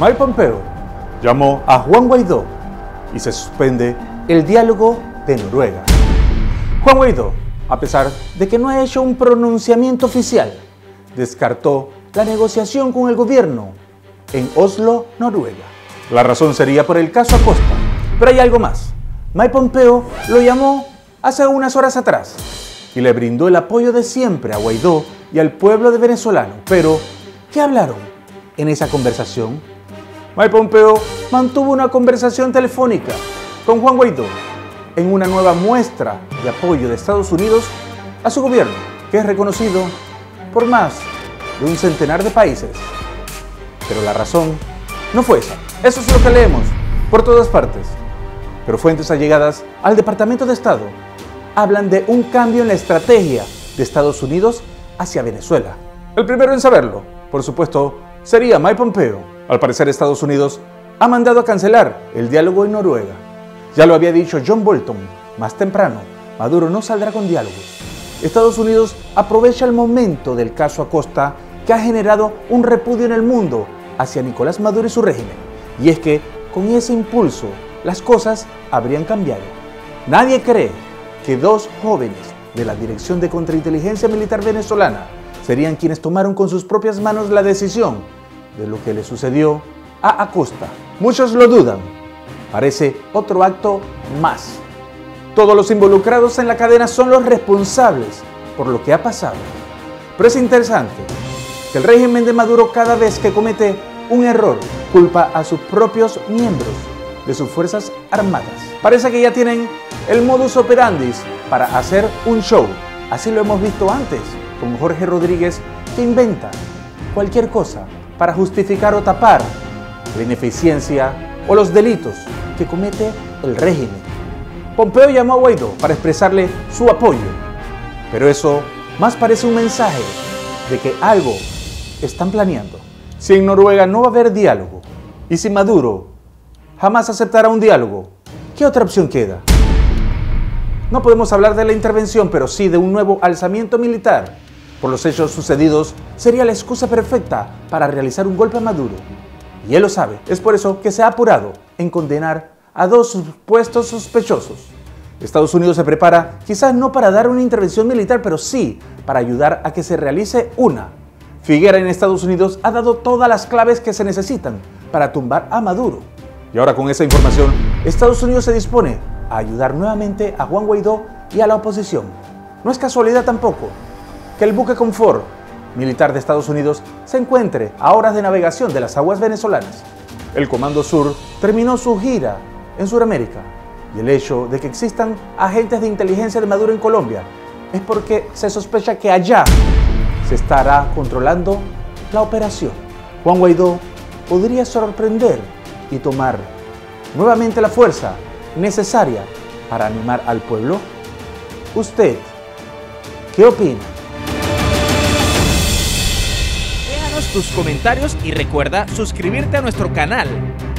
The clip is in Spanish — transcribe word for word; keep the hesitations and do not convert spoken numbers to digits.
Mike Pompeo llamó a Juan Guaidó y se suspende el diálogo de Noruega. Juan Guaidó, a pesar de que no ha hecho un pronunciamiento oficial, descartó la negociación con el gobierno en Oslo, Noruega. La razón sería por el caso Acosta, pero hay algo más. Mike Pompeo lo llamó hace unas horas atrás y le brindó el apoyo de siempre a Guaidó y al pueblo de venezolano. Pero, ¿qué hablaron en esa conversación? Mike Pompeo mantuvo una conversación telefónica con Juan Guaidó en una nueva muestra de apoyo de Estados Unidos a su gobierno, que es reconocido por más de un centenar de países. Pero la razón no fue esa. Eso es lo que leemos por todas partes. Pero fuentes allegadas al Departamento de Estado hablan de un cambio en la estrategia de Estados Unidos hacia Venezuela. El primero en saberlo, por supuesto, sería Mike Pompeo. Al parecer, Estados Unidos ha mandado a cancelar el diálogo en Noruega. Ya lo había dicho John Bolton más temprano, Maduro no saldrá con diálogos. Estados Unidos aprovecha el momento del caso Acosta, que ha generado un repudio en el mundo hacia Nicolás Maduro y su régimen. Y es que con ese impulso las cosas habrían cambiado. Nadie cree que dos jóvenes de la Dirección de Contrainteligencia Militar venezolana serían quienes tomaron con sus propias manos la decisión de lo que le sucedió a Acosta. Muchos lo dudan. Parece otro acto más. Todos los involucrados en la cadena son los responsables por lo que ha pasado. Pero es interesante que el régimen de Maduro, cada vez que comete un error, culpa a sus propios miembros de sus Fuerzas Armadas. Parece que ya tienen el modus operandi para hacer un show. Así lo hemos visto antes con Jorge Rodríguez, que inventa cualquier cosa para justificar o tapar la ineficiencia o los delitos que comete el régimen. Pompeo llamó a Guaidó para expresarle su apoyo, pero eso más parece un mensaje de que algo están planeando. Si en Noruega no va a haber diálogo y si Maduro jamás aceptará un diálogo, ¿qué otra opción queda? No podemos hablar de la intervención, pero sí de un nuevo alzamiento militar. Por los hechos sucedidos, sería la excusa perfecta para realizar un golpe a Maduro. Y él lo sabe. Es por eso que se ha apurado en condenar a dos supuestos sospechosos. Estados Unidos se prepara, quizás no para dar una intervención militar, pero sí para ayudar a que se realice una. Figuera en Estados Unidos ha dado todas las claves que se necesitan para tumbar a Maduro. Y ahora, con esa información, Estados Unidos se dispone a ayudar nuevamente a Juan Guaidó y a la oposición. No es casualidad tampoco que el buque confort militar de Estados Unidos se encuentre a horas de navegación de las aguas venezolanas. El Comando Sur terminó su gira en Sudamérica, y el hecho de que existan agentes de inteligencia de Maduro en Colombia es porque se sospecha que allá se estará controlando la operación. Juan Guaidó podría sorprender y tomar nuevamente la fuerza necesaria para animar al pueblo. ¿Usted qué opina? Déjanos tus comentarios y recuerda suscribirte a nuestro canal.